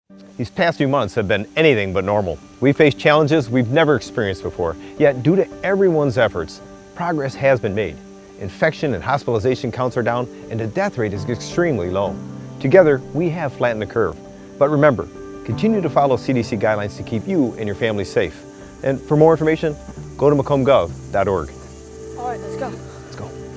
These past few months have been anything but normal. We've faced challenges we've never experienced before, yet due to everyone's efforts, progress has been made. Infection and hospitalization counts are down, and the death rate is extremely low. Together, we have flattened the curve. But remember, continue to follow CDC guidelines to keep you and your family safe. And for more information, go to macombgov.org. All right, let's go. Let's go.